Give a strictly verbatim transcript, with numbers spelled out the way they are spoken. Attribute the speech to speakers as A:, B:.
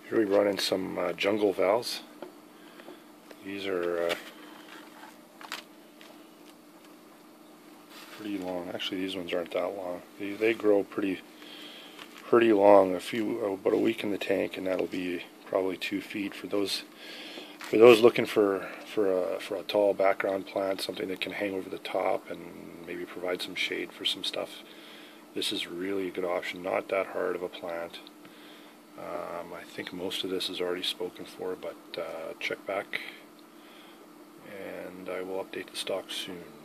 A: Here we run in some uh, jungle vals. These are uh, pretty long. Actually, these ones aren't that long. They, they grow pretty pretty long. A few about a week in the tank, and that'll be probably two feet for those for those looking for for a for a tall background plant, something that can hang over the top and maybe provide some shade for some stuff. This is really a good option. Not that hard of a plant. Um, I think most of this is already spoken for, but uh, check back and I will update the stock soon.